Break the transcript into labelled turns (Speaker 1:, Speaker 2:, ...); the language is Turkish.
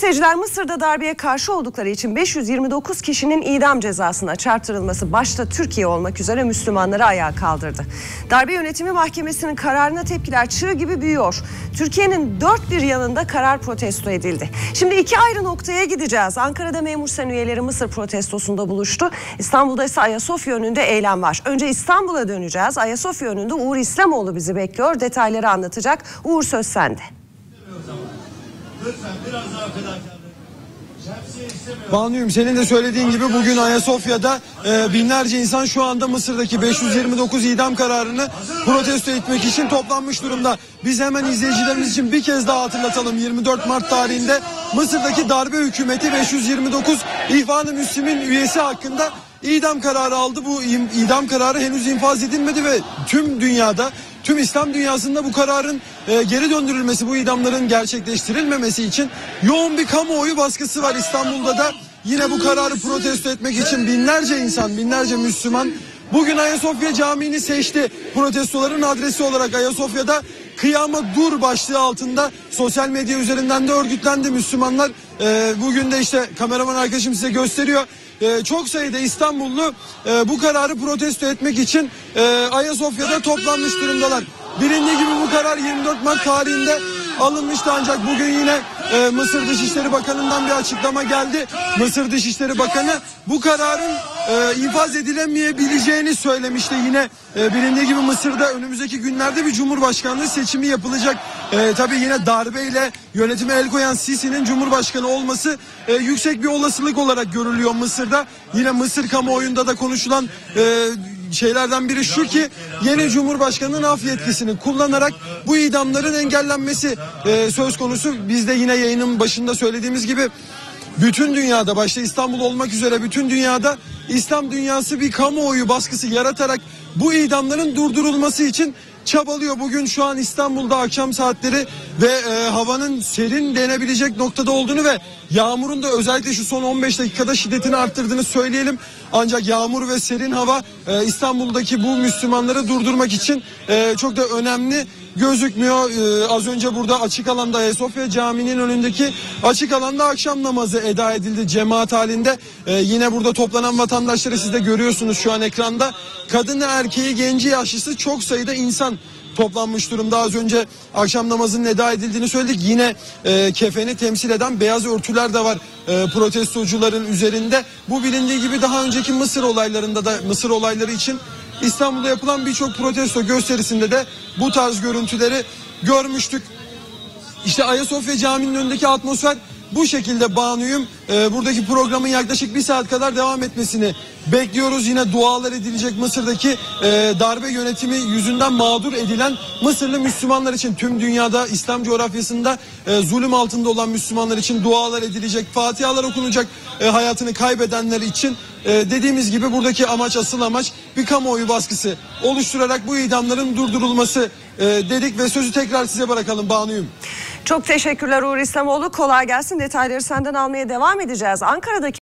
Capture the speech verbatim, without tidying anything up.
Speaker 1: seyirciler, Mısır'da darbeye karşı oldukları için beş yüz yirmi dokuz kişinin idam cezasına çarptırılması başta Türkiye olmak üzere Müslümanları ayağa kaldırdı. Darbe yönetimi mahkemesinin kararına tepkiler çığ gibi büyüyor. Türkiye'nin dört bir yanında karar protesto edildi. Şimdi iki ayrı noktaya gideceğiz. Ankara'da memur sen üyeleri Mısır protestosunda buluştu. İstanbul'da ise Ayasofya önünde eylem var. Önce İstanbul'a döneceğiz. Ayasofya önünde Uğur İslamoğlu bizi bekliyor. Detayları anlatacak. Uğur, söz sende.
Speaker 2: Banuyum, senin de söylediğin gibi bugün Ayasofya'da e, binlerce insan şu anda Mısır'daki beş yüz yirmi dokuz idam kararını protesto etmek için toplanmış durumda. Biz hemen izleyicilerimiz için bir kez daha hatırlatalım. yirmi dört Mart tarihinde Mısır'daki darbe hükümeti beş yüz yirmi dokuz İhvan-ı Müslim'in üyesi hakkında idam kararı aldı. Bu idam kararı henüz infaz edilmedi ve tüm dünyada, tüm İslam dünyasında bu kararın e, geri döndürülmesi, bu idamların gerçekleştirilmemesi için yoğun bir kamuoyu baskısı var. İstanbul'da da yine bu kararı protesto etmek için binlerce insan, binlerce Müslüman bugün Ayasofya Camii'ni seçti. Protestoların adresi olarak Ayasofya'da "Kıyama Dur" başlığı altında sosyal medya üzerinden de örgütlendi Müslümanlar. E, bugün de işte kameraman arkadaşım size gösteriyor. Ee, çok sayıda İstanbullu e, bu kararı protesto etmek için e, Ayasofya'da toplanmış durumdalar. Bilindiği gibi bu karar yirmi dört Mart tarihinde alınmıştı, ancak bugün yine e, Mısır Dışişleri Bakanı'ndan bir açıklama geldi. Mısır Dışişleri Bakanı bu kararın e, infaz edilemeyebileceğini söylemişti. Yine e, bilindiği gibi Mısır'da önümüzdeki günlerde bir cumhurbaşkanlığı seçimi yapılacak. E, tabii yine darbeyle yönetime el koyan Sisi'nin cumhurbaşkanı olması e, yüksek bir olasılık olarak görülüyor Mısır'da. Yine Mısır kamuoyunda da konuşulan e, şeylerden biri şu ki yeni Cumhurbaşkanı'nın af yetkisini kullanarak bu idamların engellenmesi e, söz konusu. Biz de yine yayının başında söylediğimiz gibi bütün dünyada, başta İstanbul olmak üzere bütün dünyada İslam dünyası bir kamuoyu baskısı yaratarak bu idamların durdurulması için çabalıyor. Bugün şu an İstanbul'da akşam saatleri ve e, havanın serin denebilecek noktada olduğunu ve yağmurun da özellikle şu son on beş dakikada şiddetini arttırdığını söyleyelim. Ancak yağmur ve serin hava e, İstanbul'daki bu Müslümanları durdurmak için e, çok da önemli gözükmüyor. Ee, az önce burada açık alanda, Ayasofya Camii'nin önündeki açık alanda akşam namazı eda edildi cemaat halinde. Ee, yine burada toplanan vatandaşları siz de görüyorsunuz şu an ekranda. Kadını, erkeği, genci, yaşlısı çok sayıda insan toplanmış durumda. Az önce akşam namazının eda edildiğini söyledik. Yine e, kefeni temsil eden beyaz örtüler de var e, protestocuların üzerinde. Bu bilindiği gibi daha önceki Mısır olaylarında da, Mısır olayları için İstanbul'da yapılan birçok protesto gösterisinde de bu tarz görüntüleri görmüştük. İşte Ayasofya Camii'nin önündeki atmosfer bu şekilde Banuyum. Ee, buradaki programın yaklaşık bir saat kadar devam etmesini bekliyoruz. Yine dualar edilecek Mısır'daki e, darbe yönetimi yüzünden mağdur edilen Mısırlı Müslümanlar için, tüm dünyada İslam coğrafyasında e, zulüm altında olan Müslümanlar için dualar edilecek, fatihalar okunacak e, hayatını kaybedenler için. E, dediğimiz gibi buradaki amaç, asıl amaç bir kamuoyu baskısı oluşturarak bu idamların durdurulması e, dedik ve sözü tekrar size bırakalım Banuyum.
Speaker 1: Çok teşekkürler Uğur İslamoğlu. Kolay gelsin. Detayları senden almaya devam edeceğiz. Ankara'daki